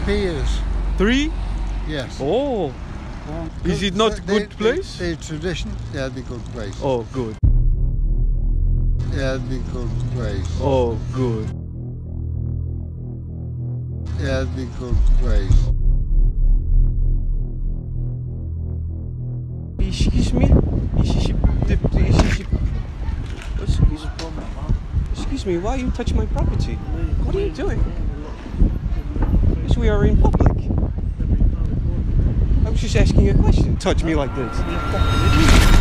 piers. 3? Yes. Oh. Is it not a good place? The tradition, yeah, the good place. Oh, good. Yeah, the good place. Oh, good. Yeah, the good place. Excuse me? Excuse me, why are you touching my property? What are you doing? Because we are in public. I was just asking you a question. Touch me like this.